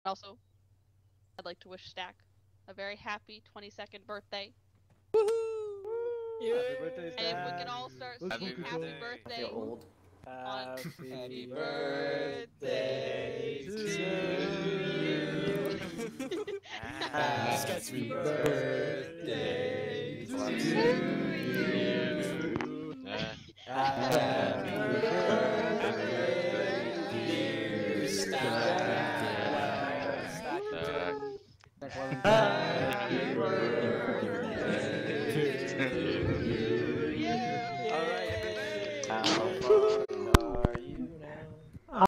Also, I'd like to wish Stack a very happy 22nd birthday. Woohoo! Happy birthday, And if we Stan. can all start Let's singing fucking happy go. I birthday feel old. Happy birthday to to you. Happy birthday to to you. Happy birthday, dear Stack. Happy birthday to you.